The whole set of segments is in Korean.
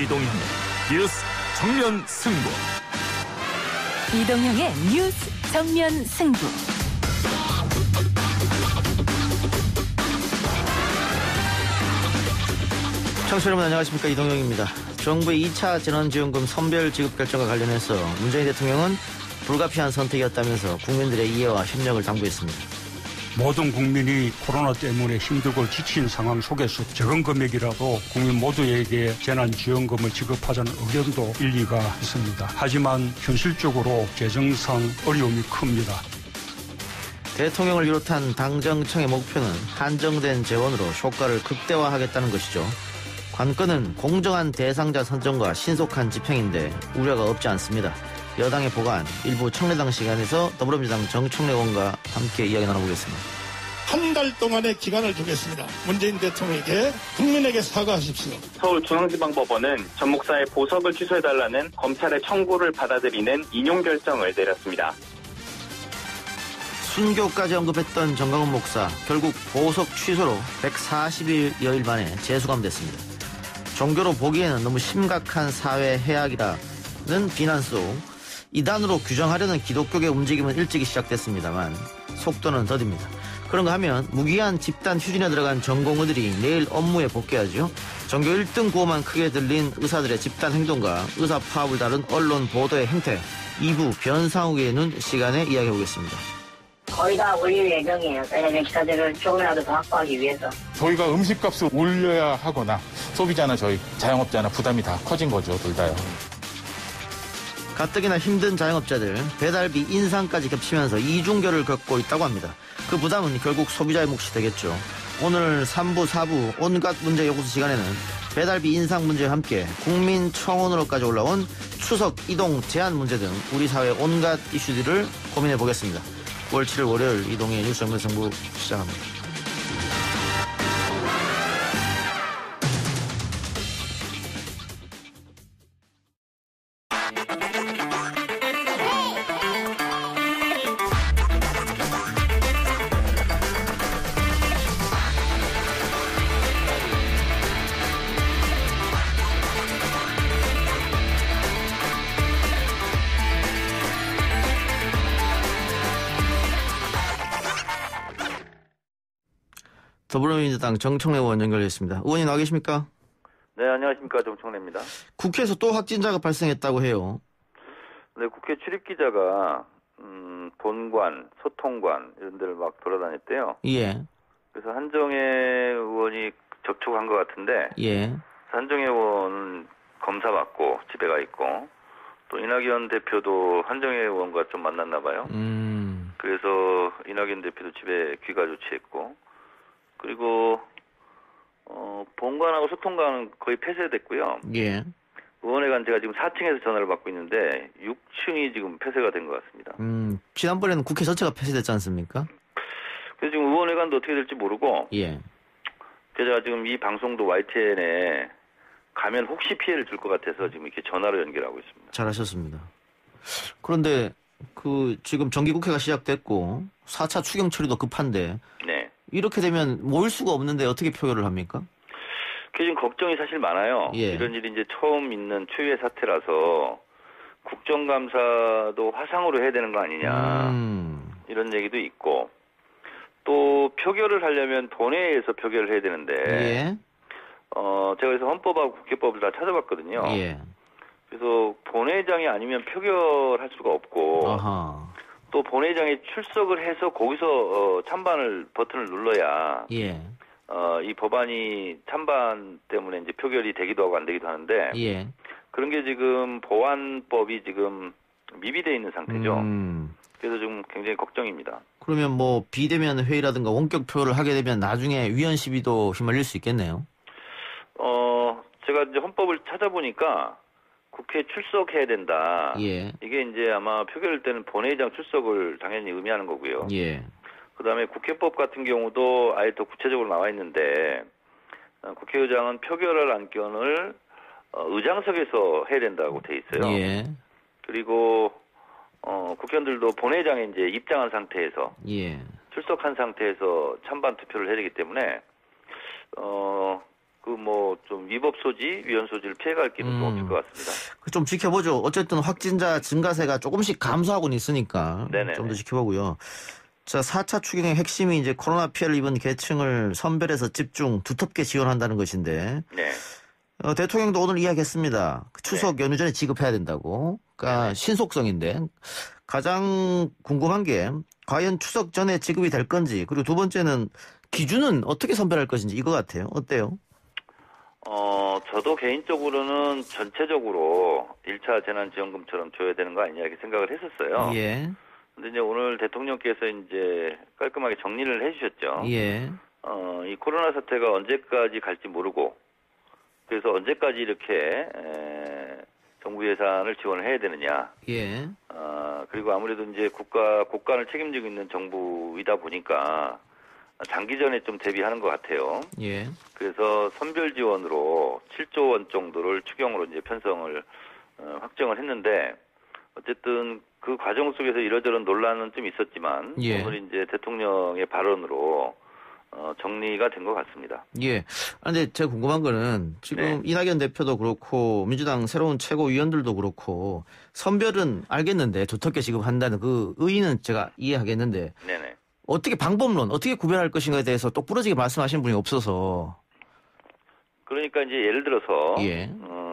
이동형의 뉴스 정면 승부. 이동형의 뉴스 정면 승부. 청취자 여러분 안녕하십니까, 이동형입니다. 정부의 2차 재난지원금 선별 지급 결정과 관련해서 문재인 대통령은 불가피한 선택이었다면서 국민들의 이해와 협력을 당부했습니다. 모든 국민이 코로나 때문에 힘들고 지친 상황 속에서 적은 금액이라도 국민 모두에게 재난지원금을 지급하자는 의견도 일리가 있습니다. 하지만 현실적으로 재정상 어려움이 큽니다. 대통령을 비롯한 당정청의 목표는 한정된 재원으로 효과를 극대화하겠다는 것이죠. 관건은 공정한 대상자 선정과 신속한 집행인데 우려가 없지 않습니다. 여당의 보관, 일부 청래당 시간에서 더불어민주당 정청래 의원과 함께 이야기 나눠보겠습니다. 한 달 동안의 기간을 주겠습니다. 문재인 대통령에게 국민에게 사과하십시오. 서울중앙지방법원은 전 목사의 보석을 취소해달라는 검찰의 청구를 받아들이는 인용 결정을 내렸습니다. 순교까지 언급했던 정강훈 목사, 결국 보석 취소로 140여일 만에 재수감됐습니다. 종교로 보기에는 너무 심각한 사회 해악이라는 비난 속 이단으로 규정하려는 기독교계 움직임은 일찍이 시작됐습니다만 속도는 더딥니다. 그런가 하면 무기한 집단 휴진에 들어간 전공의들이 내일 업무에 복귀하죠. 전교 1등 구호만 크게 들린 의사들의 집단 행동과 의사 파업을 다룬 언론 보도의 행태, 2부 변상욱의 눈 시간에 이야기해보겠습니다. 거의 다 올릴 예정이에요. 왜냐면 기사들을 조금이라도 더 확보하기 위해서. 저희가 음식값을 올려야 하거나 소비자나 저희 자영업자나 부담이 다 커진 거죠. 둘 다요. 가뜩이나 힘든 자영업자들, 배달비 인상까지 겹치면서 이중결을 겪고 있다고 합니다. 그 부담은 결국 소비자의 몫이 되겠죠. 오늘 3부, 4부 온갖 문제 요구수 시간에는 배달비 인상 문제와 함께 국민청원으로까지 올라온 추석 이동 제한 문제 등 우리 사회 온갖 이슈들을 고민해 보겠습니다. 9월 7일 월요일 이동의 뉴스 정면 승부 시작합니다. 더불어민주당 정청래 의원 연결됐습니다. 의원님 나와 계십니까? 네, 안녕하십니까. 정청래입니다. 국회에서 또 확진자가 발생했다고 해요. 네, 국회 출입기자가 본관, 소통관 이런 데를 막 돌아다녔대요. 예. 그래서 한정혜 의원이 접촉한 것 같은데 예. 한정혜 의원은 검사받고 집에 가 있고 또 이낙연 대표도 한정혜 의원과 좀 만났나 봐요. 그래서 이낙연 대표도 집에 귀가 조치했고 그리고 본관하고 소통관은 거의 폐쇄됐고요. 예. 의원회관 제가 지금 4층에서 전화를 받고 있는데 6층이 지금 폐쇄가 된 것 같습니다. 지난번에는 국회 전체가 폐쇄됐지 않습니까? 그래서 지금 의원회관도 어떻게 될지 모르고 예. 제가 지금 이 방송도 YTN에 가면 혹시 피해를 줄 것 같아서 지금 이렇게 전화로 연결하고 있습니다. 잘하셨습니다. 그런데 지금 정기국회가 시작됐고 4차 추경 처리도 급한데 네. 이렇게 되면 모일 수가 없는데 어떻게 표결을 합니까? 지금 걱정이 사실 많아요. 예. 이런 일이 이제 처음 있는 초유의 사태라서 국정감사도 화상으로 해야 되는 거 아니냐 이런 얘기도 있고 또 표결을 하려면 본회의에서 표결을 해야 되는데 예. 제가 그래서 헌법하고 국회법을 다 찾아봤거든요. 예. 그래서 본회의장이 아니면 표결할 수가 없고 아하. 또 본회의장에 출석을 해서 거기서 찬반을 버튼을 눌러야 예. 이 법안이 찬반 때문에 이제 표결이 되기도 하고 안 되기도 하는데 예. 그런 게 지금 보안법이 지금 미비되어 있는 상태죠. 그래서 좀 굉장히 걱정입니다. 그러면 뭐 비대면 회의라든가 원격 표를 하게 되면 나중에 위헌 시비도 휘말릴 수 있겠네요. 제가 이제 헌법을 찾아보니까 국회에 출석해야 된다. 예. 이게 이제 아마 표결일 때는 본회의장 출석을 당연히 의미하는 거고요. 예. 그다음에 국회법 같은 경우도 아예 더 구체적으로 나와 있는데 국회의장은 표결할 안건을 의장석에서 해야 된다고 돼 있어요. 예. 그리고 국회의원들도 본회의장에 이제 입장한 상태에서 출석한 상태에서 찬반 투표를 해야 되기 때문에 좀 위법 소지, 위헌 소지를 피해갈 길은 좀 없을 것 같습니다. 좀 지켜보죠. 어쨌든 확진자 증가세가 조금씩 감소하고는 있으니까 좀 더 지켜보고요. 자, 4차 추경의 핵심이 이제 코로나 피해를 입은 계층을 선별해서 집중 두텁게 지원한다는 것인데 네. 대통령도 오늘 이야기했습니다. 추석 연휴 전에 지급해야 된다고. 그러니까 신속성인데 가장 궁금한 게 과연 추석 전에 지급이 될 건지, 그리고 두 번째는 기준은 어떻게 선별할 것인지 이거 같아요. 어때요? 저도 개인적으로는 전체적으로 1차 재난지원금처럼 줘야 되는 거 아니냐 이렇게 생각을 했었어요. 예. 근데 이제 오늘 대통령께서 이제 깔끔하게 정리를 해주셨죠. 예. 이 코로나 사태가 언제까지 갈지 모르고, 그래서 언제까지 이렇게 정부 예산을 지원을 해야 되느냐. 예. 그리고 아무래도 이제 국간을 책임지고 있는 정부이다 보니까 장기전에 좀 대비하는 것 같아요. 예. 그래서 선별 지원으로 7조 원 정도를 추경으로 이제 편성을 확정을 했는데, 어쨌든 그 과정 속에서 이러저런 논란은 좀 있었지만 예. 오늘 이제 대통령의 발언으로 정리가 된 것 같습니다. 예. 근데 제가 궁금한 거는 지금 이낙연 대표도 그렇고 민주당 새로운 최고위원들도 그렇고 선별은 알겠는데 두텁게 지급한다는 그 의의는 제가 이해하겠는데 네네. 어떻게 방법론 어떻게 구별할 것인가에 대해서 똑부러지게 말씀하시는 분이 없어서. 그러니까 이제 예를 들어서 예.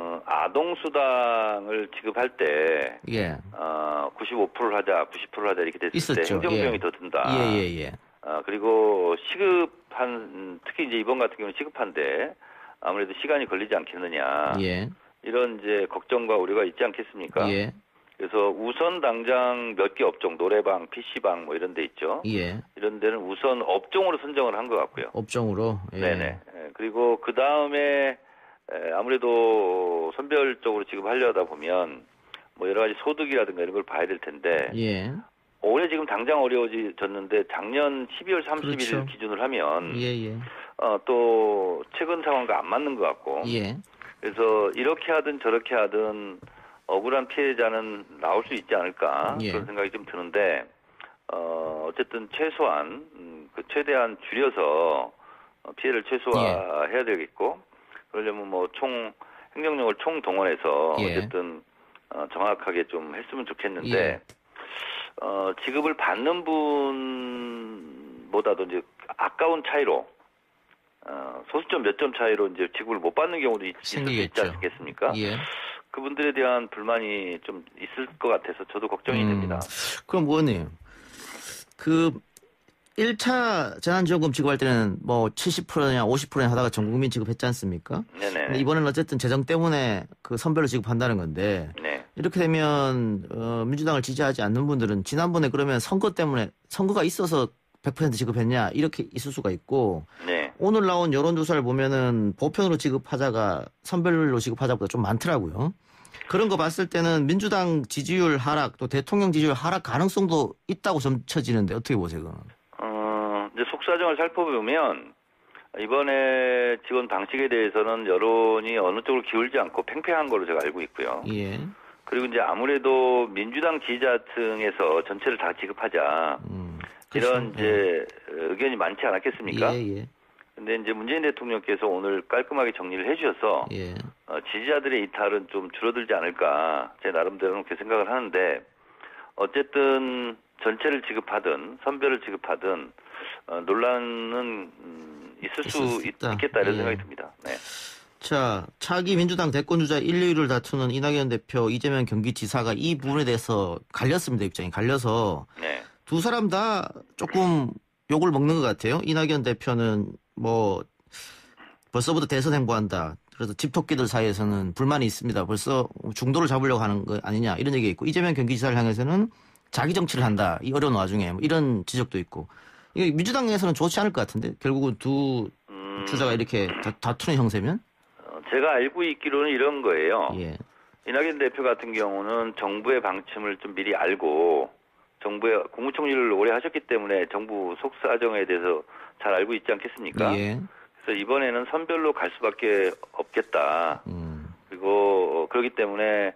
아동수당을 지급할 때 95%를 하자, 90%를 하자 이렇게 됐을 있었죠. 때 행정비용이 더 든다. 예. 그리고 특히 이제 이번 같은 경우는 시급한데 아무래도 시간이 걸리지 않겠느냐. 예. 이런 이제 걱정과 우려가 있지 않겠습니까? 예. 그래서 우선 당장 몇 개 업종, 노래방, PC방 뭐 이런 데 있죠. 예. 이런 데는 우선 업종으로 선정을 한 것 같고요. 업종으로. 예. 네네. 그리고 그 다음에 아무래도 선별적으로 지급하려다 보면 뭐 여러 가지 소득이라든가 이런 걸 봐야 될 텐데. 예. 올해 지금 당장 어려워졌는데 작년 12월 31일 그렇죠. 기준을 하면 예. 또 최근 상황과 안 맞는 것 같고. 예. 그래서 이렇게 하든 저렇게 하든 억울한 피해자는 나올 수 있지 않을까 그런 생각이 좀 드는데 어쨌든 최소한 최대한 줄여서 피해를 최소화해야 되겠고, 그러려면 뭐 행정력을 총동원해서 어쨌든 정확하게 좀 했으면 좋겠는데 지급을 받는 분보다도 이제 아까운 차이로 소수점 몇 점 차이로 이제 지급을 못 받는 경우도 있지 않겠습니까? 예. 그분들에 대한 불만이 좀 있을 것 같아서 저도 걱정이 됩니다. 그럼 의원님, 1차 재난지원금 지급할 때는 뭐 70%냐 50%냐 하다가 전 국민 지급했지 않습니까? 네네. 이번에는 어쨌든 재정 때문에 그 선별로 지급한다는 건데 이렇게 되면 민주당을 지지하지 않는 분들은 지난번에 그러면 선거가 있어서 100% 지급했냐 이렇게 있을 수가 있고 오늘 나온 여론조사를 보면은 보편으로 지급하자가 선별로 지급하자보다 좀 많더라고요. 그런 거 봤을 때는 민주당 지지율 하락 또 대통령 지지율 하락 가능성도 있다고 점쳐지는데 어떻게 보세요? 그건? 이제 속사정을 살펴보면 이번에 지원 방식에 대해서는 여론이 어느 쪽으로 기울지 않고 팽팽한 걸로 제가 알고 있고요. 예. 그리고 이제 아무래도 민주당 지지자층에서 전체를 다 지급하자 이런 이제 의견이 많지 않았겠습니까? 예. 근데 이제 문재인 대통령께서 오늘 깔끔하게 정리를 해주셔서 지지자들의 이탈은 좀 줄어들지 않을까 제 나름대로는 그렇게 생각을 하는데, 어쨌든 전체를 지급하든 선별을 지급하든 논란은 있을 수 있겠다 이런 생각이 듭니다. 네. 자, 차기 민주당 대권주자 1, 2위를 다투는 이낙연 대표, 이재명 경기지사가 이 부분에 대해서 갈렸습니다. 입장이 갈려서 두 사람 다 조금 욕을 먹는 것 같아요. 이낙연 대표는 뭐 벌써부터 대선 행보한다. 그래서 집토끼들 사이에서는 불만이 있습니다. 벌써 중도를 잡으려고 하는 거 아니냐 이런 얘기가 있고, 이재명 경기지사를 향해서는 자기 정치를 한다. 이 어려운 와중에 뭐 이런 지적도 있고. 이게 민주당에서는 좋지 않을 것 같은데 결국은 두 주자가 이렇게 다투는 형세면? 제가 알고 있기로는 이런 거예요. 이낙연 대표 같은 경우는 정부의 방침을 좀 미리 알고 정부의 국무총리를 오래 하셨기 때문에 정부 속사정에 대해서 잘 알고 있지 않겠습니까? 그래서 이번에는 선별로 갈 수밖에 없겠다. 그리고 그렇기 때문에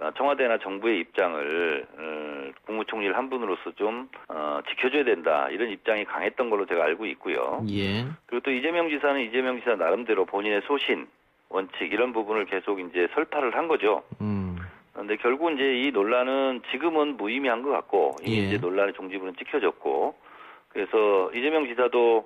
청와대나 정부의 입장을 국무총리를 한 분으로서 좀 지켜줘야 된다 이런 입장이 강했던 걸로 제가 알고 있고요. 예. 그리고 또 이재명 지사는 이재명 지사 나름대로 본인의 소신, 원칙 이런 부분을 계속 이제 설파를 한 거죠. 그런데 결국 이제 이 논란은 지금은 무의미한 것 같고 이미 예. 이제 논란의 종지부는 찍혀졌고 그래서 이재명 지사도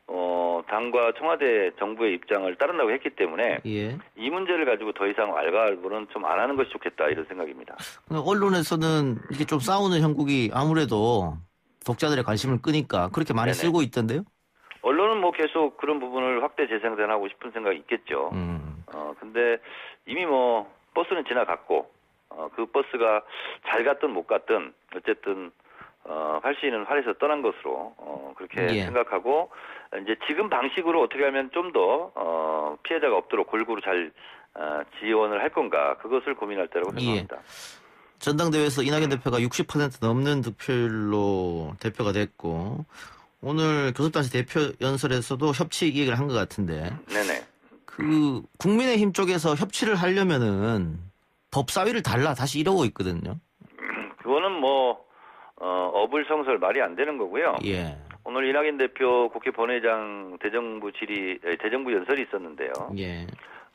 당과 청와대 정부의 입장을 따른다고 했기 때문에 예. 이 문제를 가지고 더 이상 왈가왈부는 좀 안 하는 것이 좋겠다 이런 생각입니다. 언론에서는 이렇게 좀 싸우는 형국이 아무래도 독자들의 관심을 끄니까 그렇게 많이 네네. 쓰고 있던데요? 언론은 뭐 계속 그런 부분을 확대 재생산하고 싶은 생각이 있겠죠. 근데 이미 뭐 버스는 지나갔고 그 버스가 잘 갔든 못 갔든 어쨌든 활시인은 활에서 떠난 것으로 그렇게 예. 생각하고 이제 지금 방식으로 어떻게 하면 좀 더 피해자가 없도록 골고루 잘 지원을 할 건가 그것을 고민할 때라고 생각합니다. 전당대회에서 이낙연 대표가 60% 넘는 득표율로 대표가 됐고 오늘 교섭단체 대표 연설에서도 협치 얘기를 한 것 같은데 네네. 그 국민의힘 쪽에서 협치를 하려면은 법사위를 달라 다시 이러고 있거든요. 그거는 뭐 어불성설 말이 안 되는 거고요. 예. 오늘 이낙연 대표 국회 본회의장 대정부 연설이 있었는데요. 예.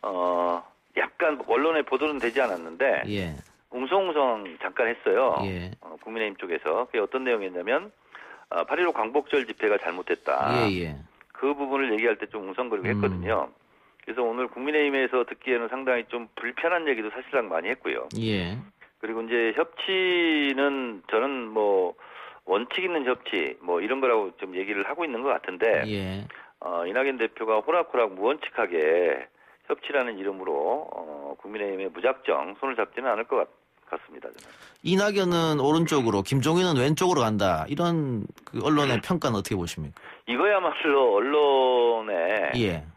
약간 언론에 보도는 되지 않았는데 예. 웅성웅성 잠깐 했어요. 예. 국민의힘 쪽에서 그게 어떤 내용이었냐면 8.15 광복절 집회가 잘못됐다. 예. 그 부분을 얘기할 때 좀 웅성거리고 했거든요. 그래서 오늘 국민의힘에서 듣기에는 상당히 좀 불편한 얘기도 사실상 많이 했고요. 예. 그리고 이제 협치는 저는 뭐 원칙 있는 협치 뭐 이런 거라고 좀 얘기를 하고 있는 것 같은데 예. 이낙연 대표가 호락호락 무원칙하게 협치라는 이름으로 국민의힘에 무작정 손을 잡지는 않을 것 같습니다. 저는. 이낙연은 오른쪽으로 김종인은 왼쪽으로 간다. 이런 그 언론의 평가는 어떻게 보십니까? 이거야말로 언론에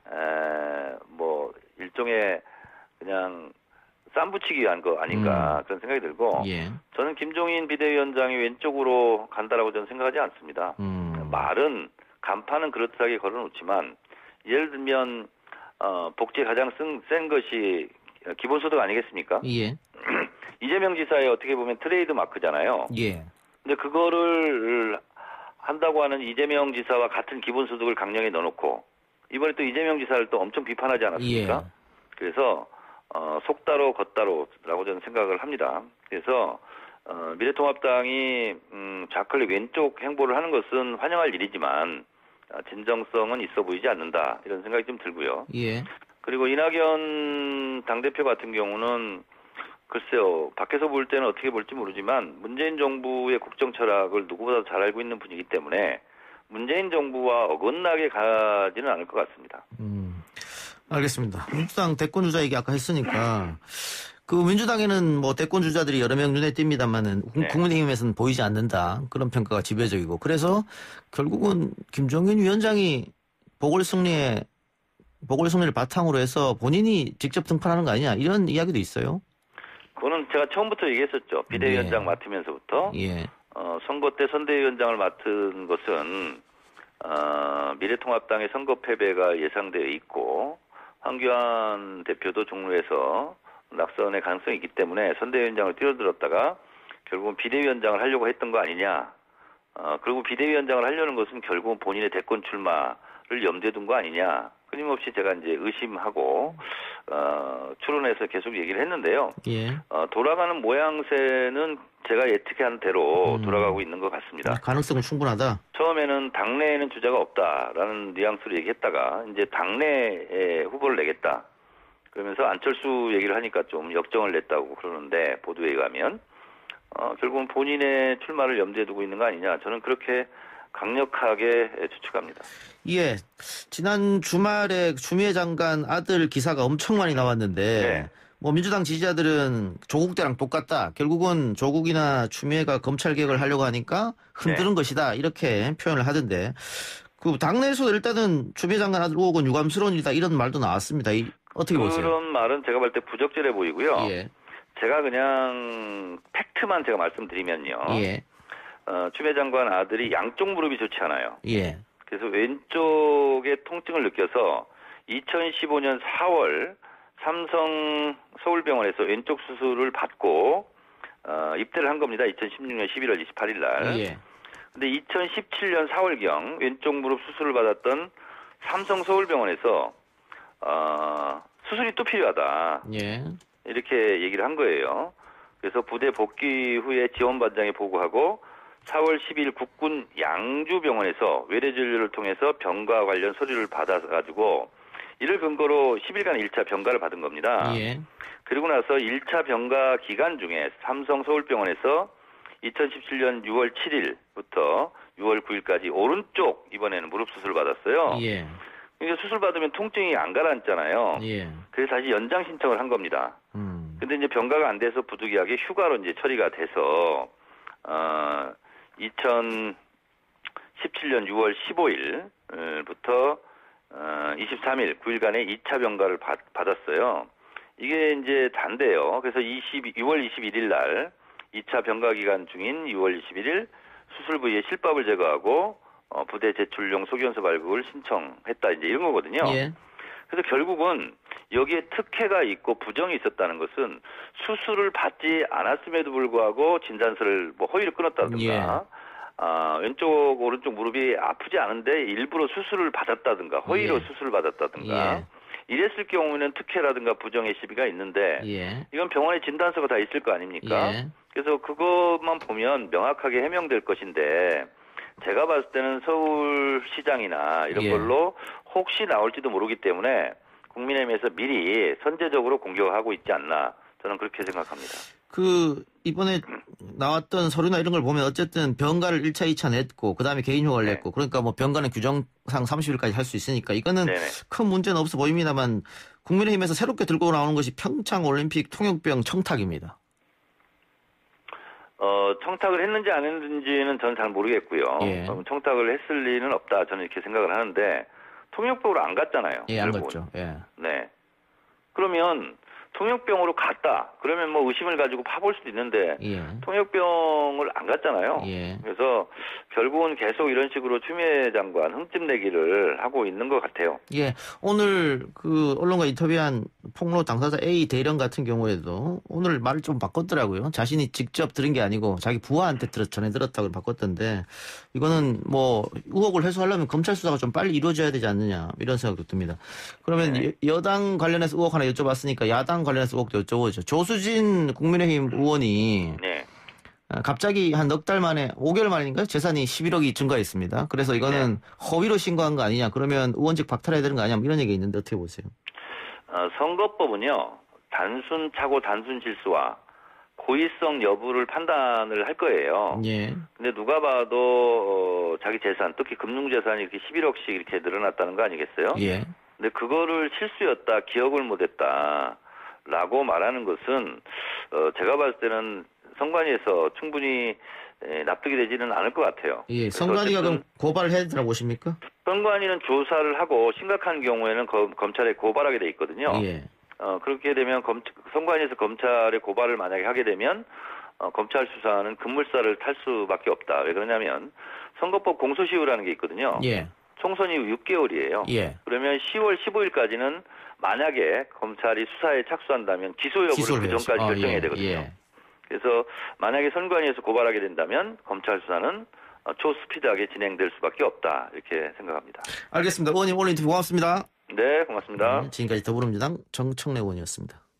뭐 일종의 그냥 쌈붙이기 위한 거 아닌가 그런 생각이 들고 예. 저는 김종인 비대위원장이 왼쪽으로 간다라고 저는 생각하지 않습니다. 말은 간판은 그렇다하게 걸어놓지만 예를 들면 복지에 가장 센 것이 기본소득 아니겠습니까? 예. 이재명 지사의 어떻게 보면 트레이드 마크잖아요. 예. 근데 그거를 한다고 하는 이재명 지사와 같은 기본소득을 강령에 넣어놓고 이번에 또 이재명 지사를 또 엄청 비판하지 않았습니까? 예. 그래서 속다로 겉다로라고 저는 생각을 합니다. 그래서 미래통합당이 좌클릭 왼쪽 행보를 하는 것은 환영할 일이지만 진정성은 있어 보이지 않는다 이런 생각이 좀 들고요. 예. 그리고 이낙연 당대표 같은 경우는 글쎄요. 밖에서 볼 때는 어떻게 볼지 모르지만 문재인 정부의 국정 철학을 누구보다 잘 알고 있는 분이기 때문에 문재인 정부와 어긋나게 가지는 않을 것 같습니다. 알겠습니다. 민주당 대권 주자 얘기 아까 했으니까 그 민주당에는 뭐 대권 주자들이 여러 명 눈에 띕니다만은 국민의힘에서는 보이지 않는다. 그런 평가가 지배적이고 그래서 결국은 김종인 위원장이 보궐승리를 바탕으로 해서 본인이 직접 등판하는 거 아니냐 이런 이야기도 있어요. 그거는 제가 처음부터 얘기했었죠. 비대위원장 맡으면서부터. 예. 선거 때 선대위원장을 맡은 것은 미래통합당의 선거 패배가 예상되어 있고 황교안 대표도 종로에서 낙선의 가능성이 있기 때문에 선대위원장을 뛰어들었다가 결국은 비대위원장을 하려고 했던 거 아니냐. 그리고 비대위원장을 하려는 것은 결국은 본인의 대권 출마를 염두에 둔 거 아니냐. 끊임없이 제가 이제 의심하고 추론해서 계속 얘기를 했는데요. 예. 돌아가는 모양새는 제가 예측한 대로 돌아가고 있는 것 같습니다. 가능성은 충분하다. 처음에는 당내에는 주자가 없다라는 뉘앙스로 얘기했다가 이제 당내에 후보를 내겠다. 그러면서 안철수 얘기를 하니까 좀 역정을 냈다고 그러는데 보도에 의하면 결국은 본인의 출마를 염두에 두고 있는 거 아니냐. 저는 그렇게 강력하게 추측합니다. 예. 지난 주말에 추미애 장관 아들 기사가 엄청 많이 나왔는데 뭐 민주당 지지자들은 조국 때랑 똑같다. 결국은 조국이나 추미애가 검찰 개혁을 하려고 하니까 흔드는 것이다. 이렇게 표현을 하던데 그 당내에서도 일단은 추미애 장관 아들 의혹은 유감스러운 일이다. 이런 말도 나왔습니다. 어떻게 보세요? 그런 말은 제가 볼 때 부적절해 보이고요. 예. 제가 그냥 팩트만 제가 말씀드리면요. 예. 추미애 장관 아들이 양쪽 무릎이 좋지 않아요. 예. 그래서 왼쪽에 통증을 느껴서 2015년 4월 삼성 서울병원에서 왼쪽 수술을 받고 입대를 한 겁니다. 2016년 11월 28일 날. 예. 근데 2017년 4월경 왼쪽 무릎 수술을 받았던 삼성 서울병원에서 수술이 또 필요하다. 예. 이렇게 얘기를 한 거예요. 그래서 부대 복귀 후에 지원반장에 보고하고 4월 10일 국군 양주병원에서 외래진료를 통해서 병가 관련 서류를 받아가지고 이를 근거로 10일간 1차 병가를 받은 겁니다. 예. 그리고 나서 1차 병가 기간 중에 삼성 서울병원에서 2017년 6월 7일부터 6월 9일까지 오른쪽 이번에는 무릎 수술을 받았어요. 예. 그러니까 수술 받으면 통증이 안 가라앉잖아요. 예. 그래서 다시 연장 신청을 한 겁니다. 근데 이제 병가가 안 돼서 부득이하게 휴가로 이제 처리가 돼서 2017년 6월 15일부터 23일 9일간의 2차 병가를 받았어요. 이게 이제 단데요. 그래서 6월 21일 날 2차 병가 기간 중인 6월 21일 수술 부위에 실밥을 제거하고 부대 제출용 소견서 발급을 신청했다. 이제 이런 거거든요. 예. 그래서 결국은 여기에 특혜가 있고 부정이 있었다는 것은 수술을 받지 않았음에도 불구하고 진단서를 뭐 허위로 끊었다든가 예. 왼쪽 오른쪽 무릎이 아프지 않은데 일부러 수술을 받았다든가 허위로 예. 수술을 받았다든가 예. 이랬을 경우에는 특혜라든가 부정의 시비가 있는데 예. 이건 병원에 진단서가 다 있을 거 아닙니까? 예. 그래서 그것만 보면 명확하게 해명될 것인데 제가 봤을 때는 서울시장이나 이런 예. 걸로 혹시 나올지도 모르기 때문에 국민의힘에서 미리 선제적으로 공격하고 있지 않나 저는 그렇게 생각합니다. 이번에 나왔던 서류나 이런 걸 보면 어쨌든 병가를 1차, 2차 냈고 그다음에 개인휴가를 네. 냈고 그러니까 뭐 병가는 규정상 30일까지 할 수 있으니까 이거는 네네. 큰 문제는 없어 보입니다만 국민의힘에서 새롭게 들고 나오는 것이 평창올림픽 통역병 청탁입니다. 청탁을 했는지 안 했는지는 저는 잘 모르겠고요. 예. 청탁을 했을 리는 없다. 저는 이렇게 생각을 하는데 통역병으로 안 갔잖아요. 예, 안 결국은. 갔죠. 예. 네. 그러면 통역병으로 갔다. 그러면 뭐 의심을 가지고 파볼 수도 있는데 예. 통역병을 안 갔잖아요. 예. 그래서 결국은 계속 이런 식으로 추미애 장관 흠집 내기를 하고 있는 것 같아요. 예. 오늘 언론과 인터뷰한 폭로 당사자 A 대령 같은 경우에도 오늘 말을 좀 바꿨더라고요. 자신이 직접 들은 게 아니고 자기 부하한테 전해 들었다고 바꿨던데 이거는 뭐 의혹을 해소하려면 검찰 수사가 좀 빨리 이루어져야 되지 않느냐 이런 생각도 듭니다. 그러면 네. 여당 관련해서 의혹 하나 여쭤봤으니까 야당 관련해서 의혹도 여쭤보죠. 조수진 국민의힘 의원이 네. 갑자기 한 넉 달 만에 5개월 만인가요? 재산이 11억이 증가했습니다. 그래서 이거는 허위로 신고한 거 아니냐. 그러면 의원직 박탈해야 되는 거 아니냐. 이런 얘기가 있는데 어떻게 보세요? 선거법은요. 단순 착오 단순 실수와 고의성 여부를 판단을 할 거예요. 예. 근데 누가 봐도 자기 재산, 특히 금융재산이 이렇게 11억씩 이렇게 늘어났다는 거 아니겠어요? 예. 근데 그거를 실수였다, 기억을 못했다라고 말하는 것은 제가 봤을 때는 선관위에서 충분히 납득이 되지는 않을 것 같아요. 예. 선관위가 그럼 고발해야 되라고 보십니까? 선관위는 조사를 하고 심각한 경우에는 검찰에 고발하게 돼 있거든요. 예. 그렇게 되면 선관위에서 검찰에 고발을 만약에 하게 되면 검찰 수사는 급물살을 탈 수밖에 없다. 왜 그러냐면 선거법 공소시효라는 게 있거든요. 예. 총선 이후 6개월이에요. 예. 그러면 10월 15일까지는 만약에 검찰이 수사에 착수한다면 기소 여부를 그 전까지 결정해야 되거든요. 예. 그래서 만약에 선관위에서 고발하게 된다면 검찰 수사는 초스피드하게 진행될 수밖에 없다. 이렇게 생각합니다. 알겠습니다. 의원님 오늘 인터뷰 고맙습니다. 네, 고맙습니다. 지금까지 더불어민주당 정청래 의원이었습니다.